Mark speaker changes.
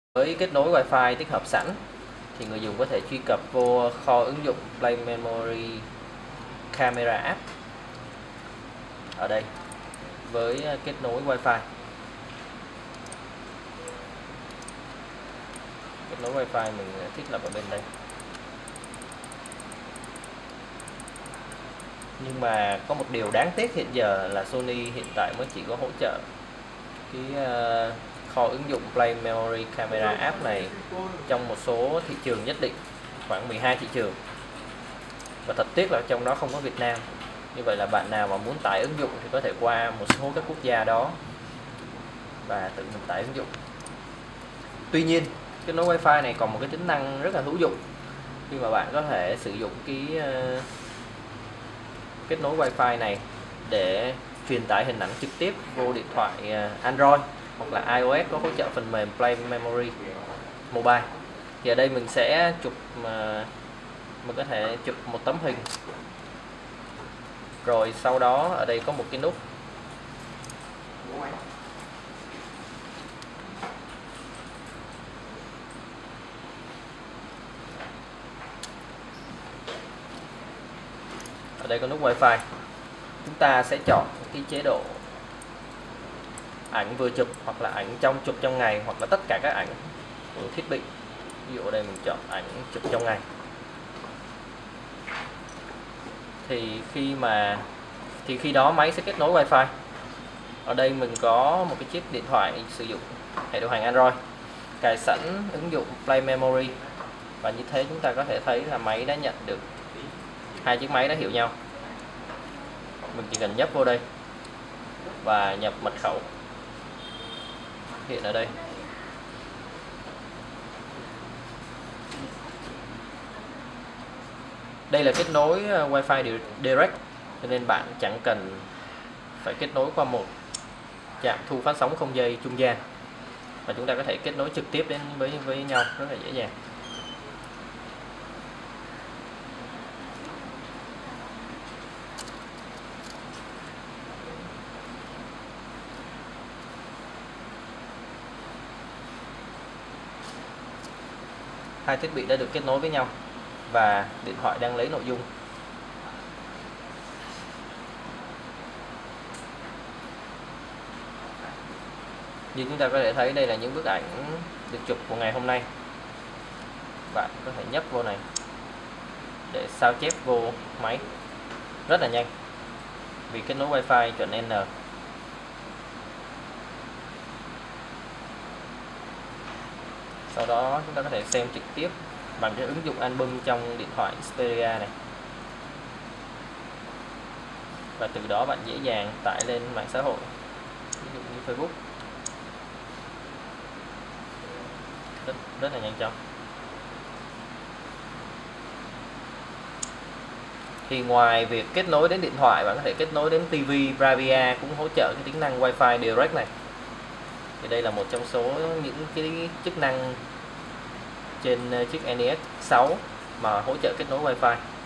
Speaker 1: Với kết nối Wi-Fi tích hợp sẵn thì người dùng có thể truy cập vô kho ứng dụng Play Memory Camera App ở đây với kết nối Wi-Fi. Kết nối Wi-Fi mình thiết lập ở bên đây. Nhưng mà có một điều đáng tiếc hiện giờ là Sony hiện tại mới chỉ có hỗ trợ cái kho ứng dụng Play Memory Camera App này trong một số thị trường nhất định, khoảng 12 thị trường. Và thật tiếc là trong đó không có Việt Nam. Như vậy là bạn nào mà muốn tải ứng dụng thì có thể qua một số các quốc gia đó và tự mình tải ứng dụng. Tuy nhiên, kết nối Wi-Fi này còn một cái tính năng rất là hữu dụng khi mà bạn có thể sử dụng cái kết nối Wi-Fi này để truyền tải hình ảnh trực tiếp vô điện thoại Android hoặc là iOS có hỗ trợ phần mềm Play Memory Mobile. Thì ở đây mình sẽ chụp mình có thể chụp một tấm hình, rồi sau đó ở đây có một cái nút ở đây có nút Wi-Fi. Chúng ta sẽ chọn cái chế độ ảnh vừa chụp hoặc là ảnh chụp trong ngày, hoặc là tất cả các ảnh của thiết bị. Ví dụ ở đây mình chọn ảnh chụp trong ngày. Thì khi đó máy sẽ kết nối Wi-Fi. Ở đây mình có một cái chiếc điện thoại sử dụng hệ điều hành Android, cài sẵn ứng dụng Play Memory, và như thế chúng ta có thể thấy là máy đã nhận được, hai chiếc máy đã hiểu nhau. Mình chỉ cần nhấp vô đây và nhập mật khẩu hiện ở đây. Đây là kết nối Wi-Fi Direct, cho nên bạn chẳng cần phải kết nối qua một trạm thu phát sóng không dây trung gian, và chúng ta có thể kết nối trực tiếp đến với nhau rất là dễ dàng. Hai thiết bị đã được kết nối với nhau và điện thoại đang lấy nội dung. Như chúng ta có thể thấy đây là những bức ảnh được chụp của ngày hôm nay. Bạn có thể nhấp vô này để sao chép vô máy rất là nhanh vì kết nối Wi-Fi chuẩn N. Sau đó chúng ta có thể xem trực tiếp bằng cái ứng dụng album trong điện thoại Xperia này, và từ đó bạn dễ dàng tải lên mạng xã hội, ví dụ như Facebook, rất là nhanh chóng. Thì ngoài việc kết nối đến điện thoại, bạn có thể kết nối đến TV. Bravia cũng hỗ trợ cái tính năng Wi-Fi Direct này. Thì đây là một trong số những cái chức năng trên chiếc NEX 6 mà hỗ trợ kết nối Wi-Fi.